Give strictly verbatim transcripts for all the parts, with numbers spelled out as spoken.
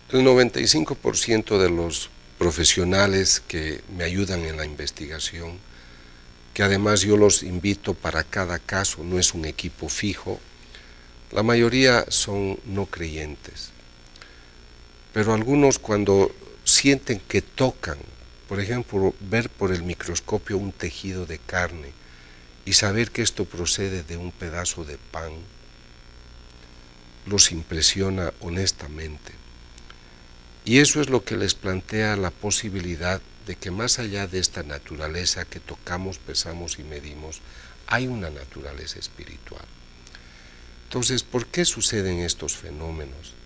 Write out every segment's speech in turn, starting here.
El noventa y cinco por ciento de los profesionales que me ayudan en la investigación, que además yo los invito para cada caso, no es un equipo fijo, la mayoría son no creyentes. Pero algunos cuando sienten que tocan, por ejemplo, ver por el microscopio un tejido de carne y saber que esto procede de un pedazo de pan, los impresiona honestamente. Y eso es lo que les plantea la posibilidad de que más allá de esta naturaleza que tocamos, pesamos y medimos, hay una naturaleza espiritual. Entonces, ¿por qué suceden estos fenómenos?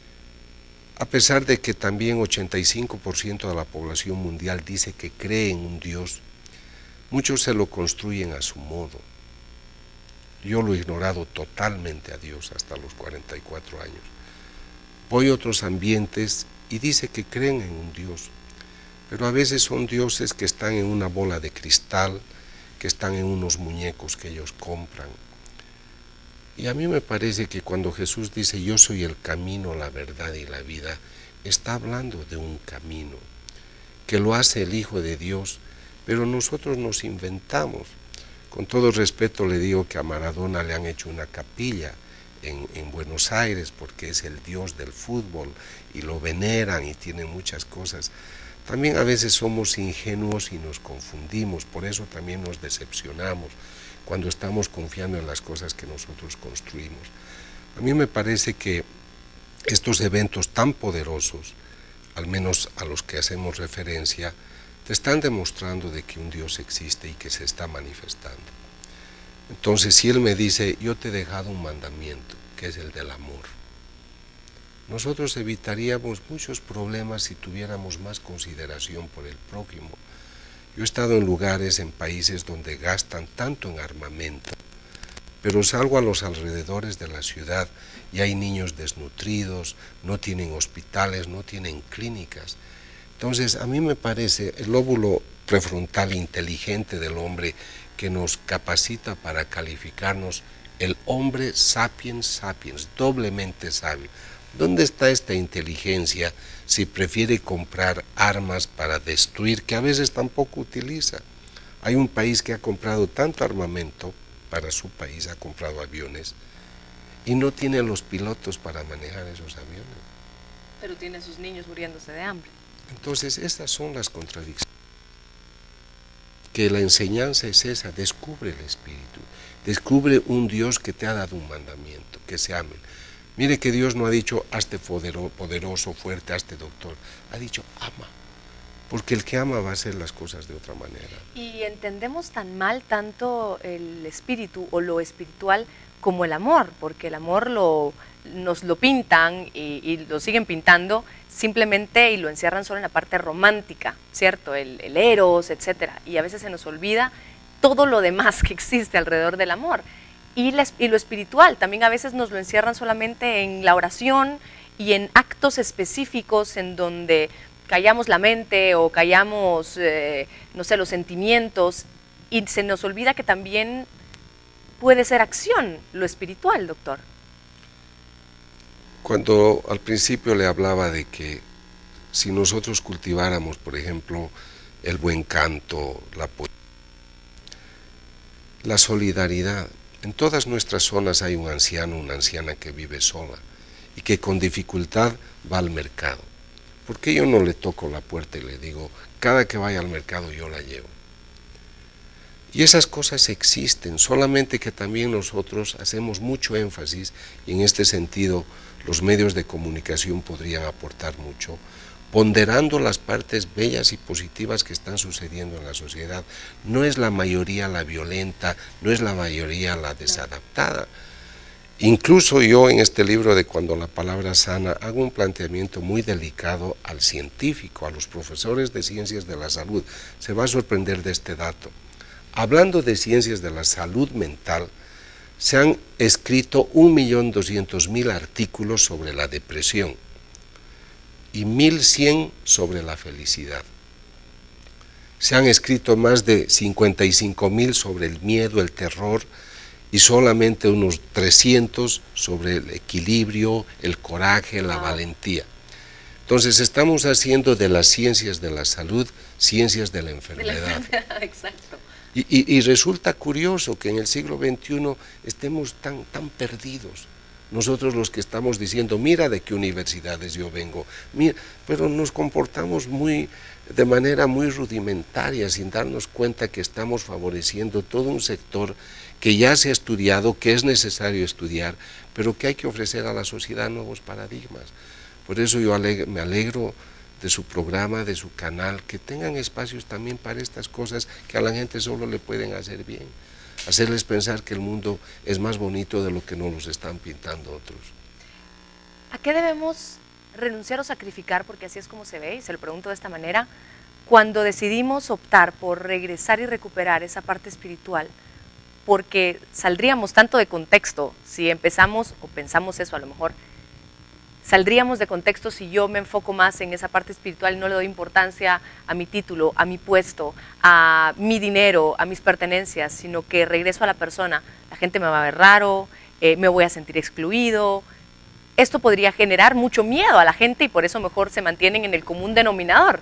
A pesar de que también ochenta y cinco por ciento de la población mundial dice que cree en un Dios, muchos se lo construyen a su modo. Yo lo he ignorado totalmente a Dios hasta los cuarenta y cuatro años. Voy a otros ambientes y dice que creen en un Dios, pero a veces son dioses que están en una bola de cristal, que están en unos muñecos que ellos compran. Y a mí me parece que cuando Jesús dice yo soy el camino, la verdad y la vida, está hablando de un camino, que lo hace el Hijo de Dios, pero nosotros nos inventamos. Con todo respeto le digo que a Maradona le han hecho una capilla en, en Buenos Aires porque es el dios del fútbol y lo veneran y tiene muchas cosas. También a veces somos ingenuos y nos confundimos, por eso también nos decepcionamos cuando estamos confiando en las cosas que nosotros construimos. A mí me parece que estos eventos tan poderosos, al menos a los que hacemos referencia, te están demostrando de que un Dios existe y que se está manifestando. Entonces, si Él me dice, yo te he dejado un mandamiento, que es el del amor, nosotros evitaríamos muchos problemas si tuviéramos más consideración por el prójimo. Yo he estado en lugares, en países donde gastan tanto en armamento, pero salgo a los alrededores de la ciudad y hay niños desnutridos, no tienen hospitales, no tienen clínicas. Entonces, a mí me parece el lóbulo prefrontal inteligente del hombre que nos capacita para calificarnos el hombre sapiens sapiens, doblemente sabio. ¿Dónde está esta inteligencia si prefiere comprar armas para destruir, que a veces tampoco utiliza? Hay un país que ha comprado tanto armamento para su país, ha comprado aviones, y no tiene los pilotos para manejar esos aviones. Pero tiene a sus niños muriéndose de hambre. Entonces, estas son las contradicciones. Que la enseñanza es esa, descubre el Espíritu, descubre un Dios que te ha dado un mandamiento, que se amen. Mire que Dios no ha dicho, hazte poderoso, fuerte, hazte doctor, ha dicho, ama, porque el que ama va a hacer las cosas de otra manera. Y entendemos tan mal tanto el espíritu o lo espiritual como el amor, porque el amor lo, nos lo pintan y, y lo siguen pintando simplemente y lo encierran solo en la parte romántica, ¿cierto? El, el eros, etcétera. Y a veces se nos olvida todo lo demás que existe alrededor del amor. Y, la, y lo espiritual, también a veces nos lo encierran solamente en la oración y en actos específicos en donde callamos la mente o callamos, eh, no sé, los sentimientos, y se nos olvida que también puede ser acción lo espiritual, doctor. Cuando al principio le hablaba de que si nosotros cultiváramos, por ejemplo, el buen canto, la poesía, la solidaridad, en todas nuestras zonas hay un anciano, una anciana que vive sola y que con dificultad va al mercado. ¿Por qué yo no le toco la puerta y le digo, cada que vaya al mercado yo la llevo? Y esas cosas existen, solamente que también nosotros hacemos mucho énfasis, y en este sentido los medios de comunicación podrían aportar mucho, ponderando las partes bellas y positivas que están sucediendo en la sociedad. No es la mayoría la violenta, no es la mayoría la desadaptada. Incluso yo en este libro de Cuando la palabra sana hago un planteamiento muy delicado al científico, a los profesores de ciencias de la salud. Se va a sorprender de este dato. Hablando de ciencias de la salud mental, se han escrito un millón doscientos mil artículos sobre la depresión y mil cien sobre la felicidad. Se han escrito más de cincuenta y cinco mil sobre el miedo, el terror, y solamente unos trescientos sobre el equilibrio, el coraje, la valentía. Entonces estamos haciendo de las ciencias de la salud, ciencias de la enfermedad. De la enfermedad, exacto. Y, y, y resulta curioso que en el siglo veintiuno estemos tan, tan perdidos. Nosotros los que estamos diciendo, mira de qué universidades yo vengo, mira, pero nos comportamos muy, de manera muy rudimentaria, sin darnos cuenta que estamos favoreciendo todo un sector que ya se ha estudiado, que es necesario estudiar, pero que hay que ofrecer a la sociedad nuevos paradigmas. Por eso yo aleg- me alegro de su programa, de su canal, que tengan espacios también para estas cosas que a la gente solo le pueden hacer bien. Hacerles pensar que el mundo es más bonito de lo que nos los están pintando otros. ¿A qué debemos renunciar o sacrificar, porque así es como se ve, y se lo pregunto de esta manera, cuando decidimos optar por regresar y recuperar esa parte espiritual? Porque saldríamos tanto de contexto si empezamos o pensamos eso a lo mejor, saldríamos de contexto si yo me enfoco más en esa parte espiritual y no le doy importancia a mi título, a mi puesto, a mi dinero, a mis pertenencias, sino que regreso a la persona. La gente me va a ver raro, eh, me voy a sentir excluido. Esto podría generar mucho miedo a la gente y por eso mejor se mantienen en el común denominador.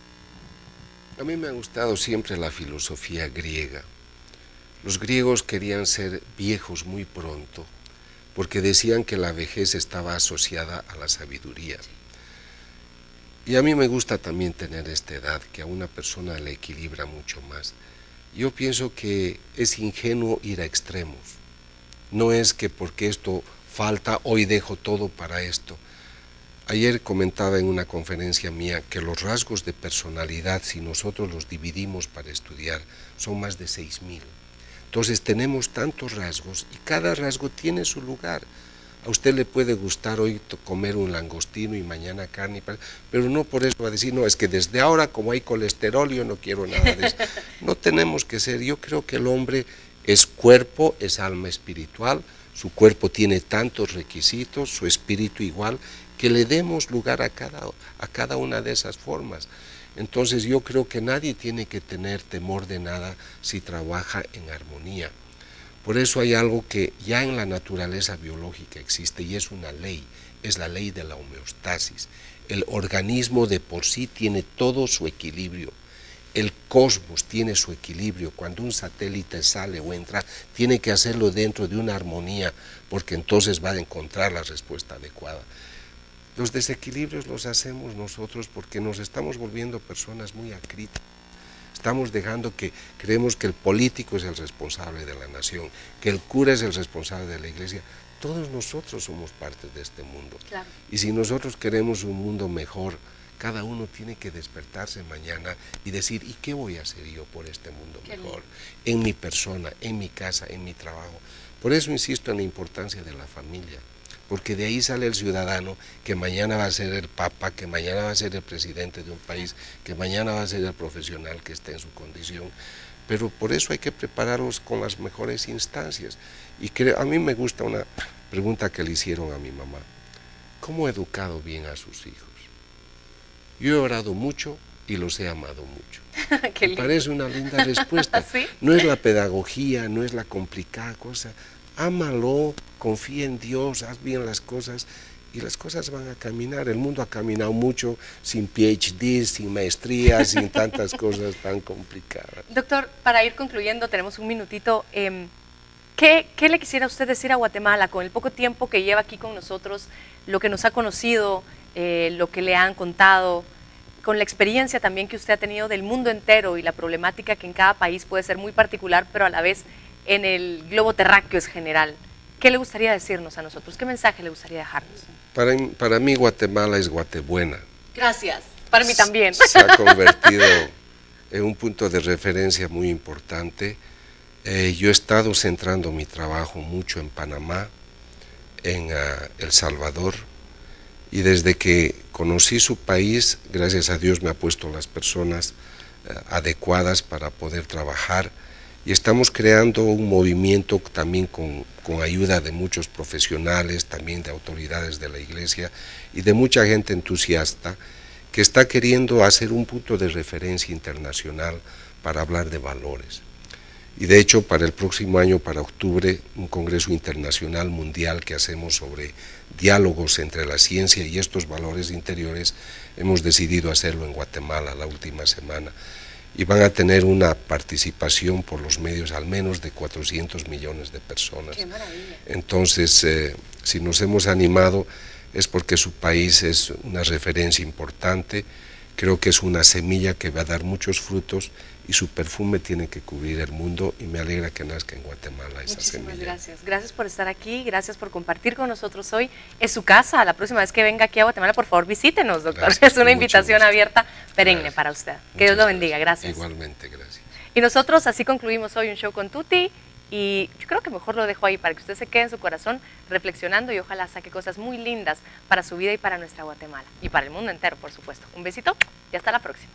A mí me ha gustado siempre la filosofía griega. Los griegos querían ser viejos muy pronto, porque decían que la vejez estaba asociada a la sabiduría. Y a mí me gusta también tener esta edad, que a una persona le equilibra mucho más. Yo pienso que es ingenuo ir a extremos. No es que porque esto falta, hoy dejo todo para esto. Ayer comentaba en una conferencia mía que los rasgos de personalidad, si nosotros los dividimos para estudiar, son más de seis mil. Entonces tenemos tantos rasgos y cada rasgo tiene su lugar. A usted le puede gustar hoy comer un langostino y mañana carne, pero no por eso va a decir, no, es que desde ahora como hay colesterol yo no quiero nada de eso. No tenemos que ser, yo creo que el hombre es cuerpo, es alma espiritual, su cuerpo tiene tantos requisitos, su espíritu igual, que le demos lugar a cada, a cada una de esas formas. Entonces yo creo que nadie tiene que tener temor de nada si trabaja en armonía. Por eso hay algo que ya en la naturaleza biológica existe y es una ley, es la ley de la homeostasis. El organismo de por sí tiene todo su equilibrio. El cosmos tiene su equilibrio. Cuando un satélite sale o entra, tiene que hacerlo dentro de una armonía, porque entonces va a encontrar la respuesta adecuada. Los desequilibrios los hacemos nosotros porque nos estamos volviendo personas muy acríticas. Estamos dejando que creemos que el político es el responsable de la nación, que el cura es el responsable de la iglesia. Todos nosotros somos parte de este mundo. Claro. Y si nosotros queremos un mundo mejor, cada uno tiene que despertarse mañana y decir, ¿y qué voy a hacer yo por este mundo Qué mejor? lindo. En mi persona, en mi casa, en mi trabajo. Por eso insisto en la importancia de la familia. Porque de ahí sale el ciudadano que mañana va a ser el papa, que mañana va a ser el presidente de un país, que mañana va a ser el profesional que esté en su condición. Pero por eso hay que prepararlos con las mejores instancias. Y creo, a mí me gusta una pregunta que le hicieron a mi mamá. ¿Cómo he educado bien a sus hijos? Yo he orado mucho y los he amado mucho. Qué Me lindo. parece una linda respuesta. ¿Sí? No es la pedagogía, no es la complicada cosa. Ámalo, confía en Dios, haz bien las cosas y las cosas van a caminar. El mundo ha caminado mucho sin P H D, sin maestría, sin tantas cosas tan complicadas. Doctor, para ir concluyendo, tenemos un minutito. Eh, ¿qué, ¿Qué le quisiera usted decir a Guatemala con el poco tiempo que lleva aquí con nosotros, lo que nos ha conocido, eh, lo que le han contado, con la experiencia también que usted ha tenido del mundo entero y la problemática que en cada país puede ser muy particular, pero a la vez en el globo terráqueo es general? ¿Qué le gustaría decirnos a nosotros? ¿Qué mensaje le gustaría dejarnos? Para, para mí Guatemala es Guatebuena. Gracias. Para mí también. Se ha convertido en un punto de referencia muy importante. Eh, yo he estado centrando mi trabajo mucho en Panamá, en uh, El Salvador, y desde que conocí su país, gracias a Dios me ha puesto las personas uh, adecuadas para poder trabajar. Y estamos creando un movimiento también con, con ayuda de muchos profesionales, también de autoridades de la iglesia y de mucha gente entusiasta que está queriendo hacer un punto de referencia internacional para hablar de valores. Y de hecho, para el próximo año, para octubre, un congreso internacional mundial que hacemos sobre diálogos entre la ciencia y estos valores interiores, hemos decidido hacerlo en Guatemala la última semana. Y van a tener una participación por los medios al menos de cuatrocientos millones de personas. ¡Qué maravilla! Entonces, eh, si nos hemos animado es porque su país es una referencia importante, creo que es una semilla que va a dar muchos frutos y su perfume tiene que cubrir el mundo y me alegra que nazca en Guatemala esa Muchísimas semilla. gracias. Gracias por estar aquí, gracias por compartir con nosotros hoy. Es su casa, la próxima vez que venga aquí a Guatemala, por favor visítenos, doctor. Gracias, es una invitación gusto. abierta, perenne Gracias. para usted. Que Muchas Dios lo gracias. bendiga, gracias. Igualmente, gracias. Y nosotros así concluimos hoy un show con Tuti y yo creo que mejor lo dejo ahí para que usted se quede en su corazón reflexionando y ojalá saque cosas muy lindas para su vida y para nuestra Guatemala y para el mundo entero, por supuesto. Un besito y hasta la próxima.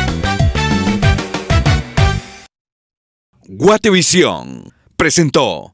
Guatevisión presentó